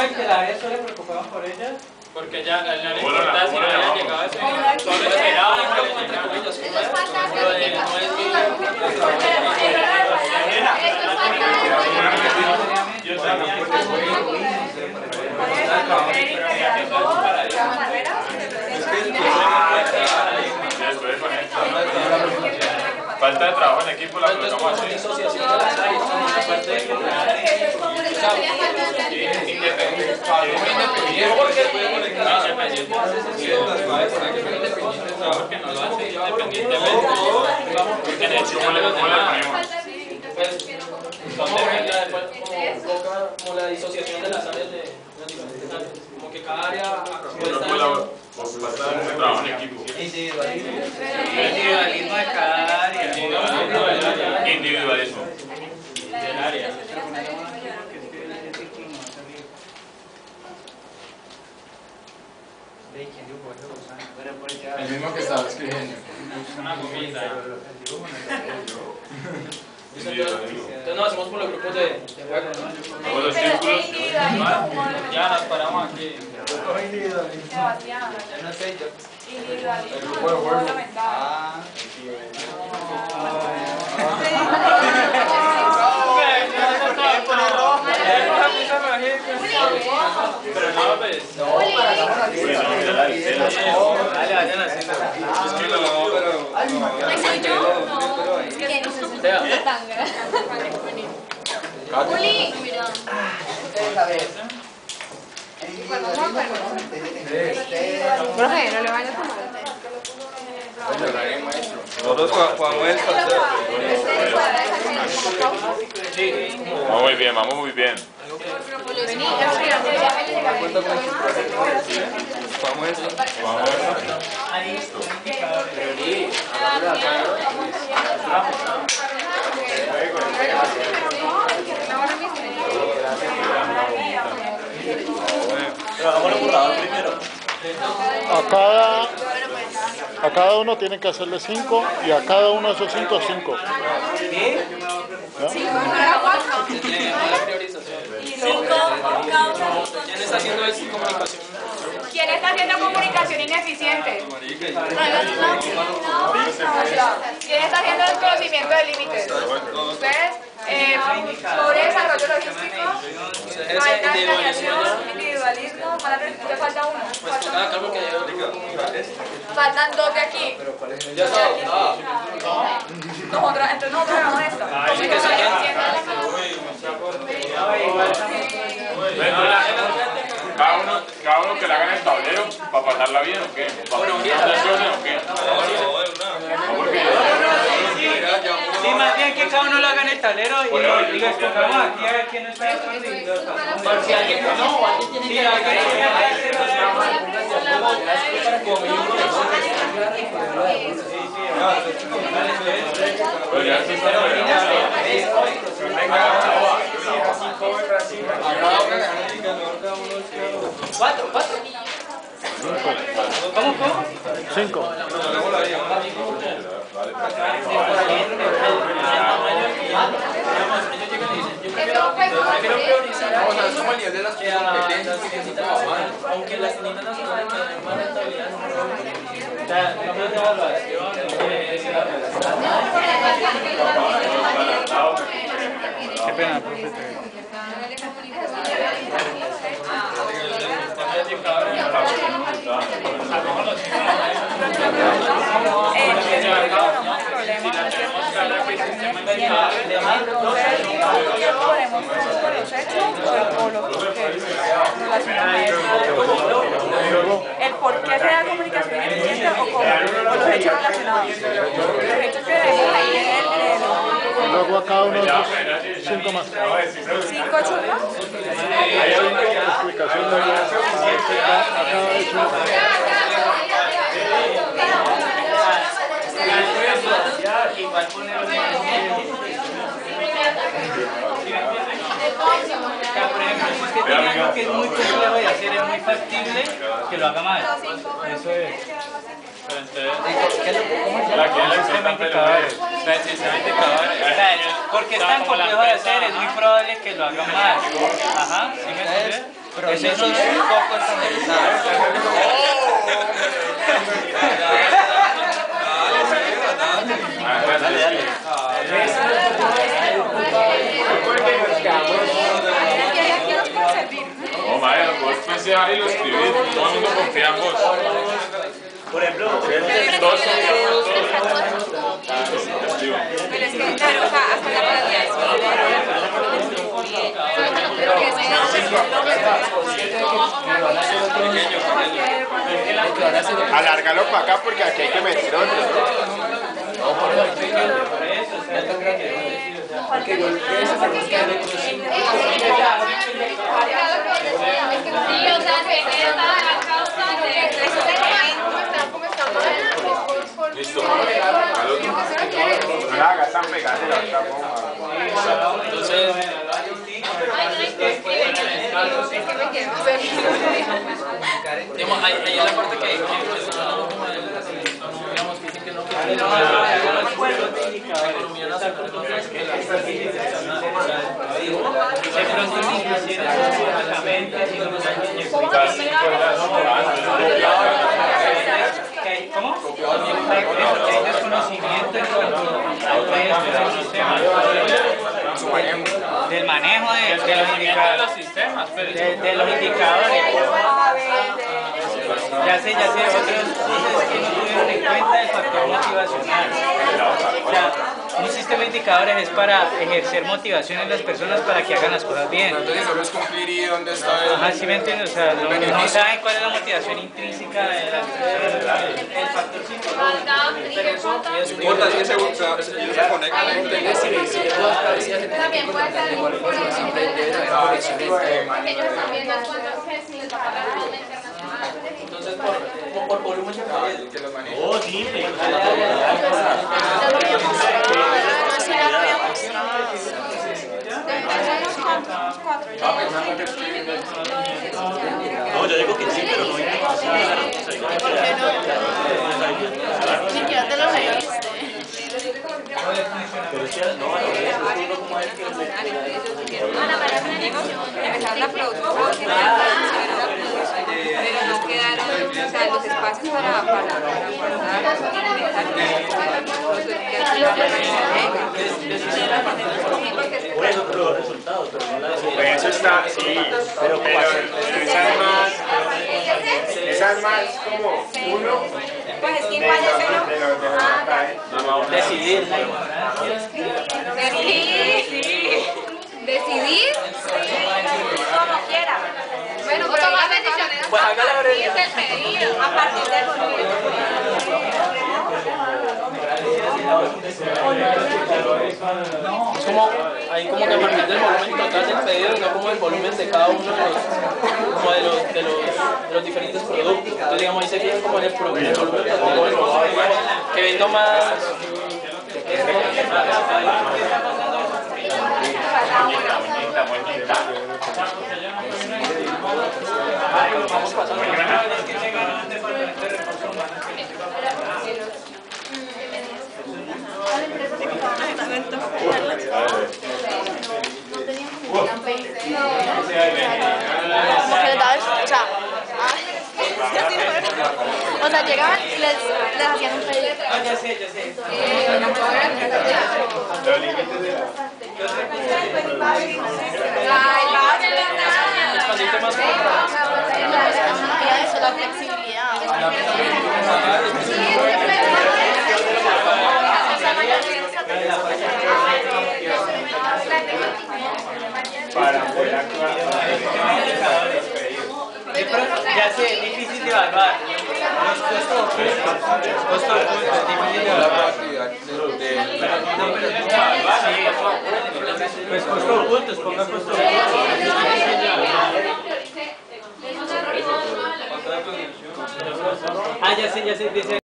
de que la área solo le preocupaban por ella? Porque ya no le importa si no había llegado a ese nivel. Solo esperaba que le llegara. Falta de trabajo en equipo, la colocamos así. Como la disociación de las áreas de las diferentes áreas. Como que cada área trabajo en equipo. Individualismo de cada área. Individualismo. Del área. El mismo que estaba escribiendo. Una comida. Entonces nos hacemos por los grupos de juego. Todos los círculos. Ya nos paramos aquí. Sebastián. No sé, yo. Individualismo fundamental. Pero no, pues. Dale, vayan haciendo. ¿Soy yo? No. Es que no soy tan grande. Juli. Mira. Profe, no le vayas a tomar. Nosotros jugamos el paseo. Vamos muy bien, vamos muy bien. Vení, Jugamos eso. A cada uno tienen que hacerle 5 y a cada uno de esos 5, 5. ¿5 para 4? ¿Quién está haciendo eso? Comunicación. ¿Quién está haciendo comunicación ineficiente? ¿Quién está haciendo desconocimiento de límites? ¿Ustedes? Sobre desarrollo logístico, falta de planeación, individualismo, ya falta uno. Faltan 2 de aquí. Entonces nosotros hagamos esto. Cada uno que le hagan el tablero para pasarla bien o qué. ¿Para presentaciones o qué? Sí, más bien que cada uno lo haga en el tablero y lo escogamos aquí a ver quién está de acuerdo. Por si alguien no, alguien tiene que hacer. ¿Cuatro? ¿Cómo? 5. Aunque las niñas no son más rentabilidad. Qué pena, profe. El por qué se da comunicación eficiente o los hechos relacionados. Los hechos que vemos ahí en el... Y luego a cada uno de esos 5 más. 5 churros. Explicación de cada hecho. Igual ponerlo que es muy complejo de hacer, es muy factible que lo haga mal. Eso es. Sistema indicadores. Porque es tan complejo de hacer, es muy probable que lo haga mal. Ajá, ¿sí me entiendes? proceso es un poco estandarizado. No, madre, vos pensé ahí lo escribí, todo el mundo confía en vos. Por ejemplo, Dos son Pero es que, claro, o sea, hasta la paladía es pero que Alárgalo para acá porque aquí hay que meter otro. Listo. No la hagas tan pegada, Entonces, digamos, ahí es la parte que digamos, que dicen que no, economía nacional, de pronto si quisieran específicamente, ¿cómo? Hay desconocimiento en cuanto al del manejo de los sistemas, de los indicadores. Ya sé, otros que no tuvieron en cuenta el factor motivacional. O sea, un sistema de indicadores es para ejercer motivación en las personas para que hagan las cosas bien. Entonces solo es cumplir y dónde está el... Ajá, ¿sí me entiendes? O sea, no saben cuál es la motivación intrínseca de las personas. El factor psicológico. No importa si ellos se conectan a internet. También puede ser un porque ellos están viendo cuánto es les va a pagar la deuda internacional. Entonces, por volumen de Que los manejen. oh, sí, no, yo digo que sí, pero no hay que pero es que no, empezaron la producción, pero no quedaron, o sea, los espacios para por eso, pero los resultados, pero no la Pues eso está, sí, pero esas más como uno pues es que igual es pero decidir. decidir como quiera. Bueno, pero tomar decisiones Pues a hágale partir breve. del pedido, a partir del volumen. Es como, hay como que a partir del volumen total del pedido, no como el volumen de cada uno de los diferentes productos. Entonces, digamos, ahí se fijan como en el volumen total que vendo más. Vamos pasando. O sea, llegaban y les hacían un pedido. Ah, ya sé. Expandiste más Eso, la flexibilidad. para poder actuar. Ya sé, es difícil de evaluar. Los costos ocultos. Costo oculto, es difícil de evaluar. Pues costos ocultos, ponga costos ocultos. Ah, ya sé, dice.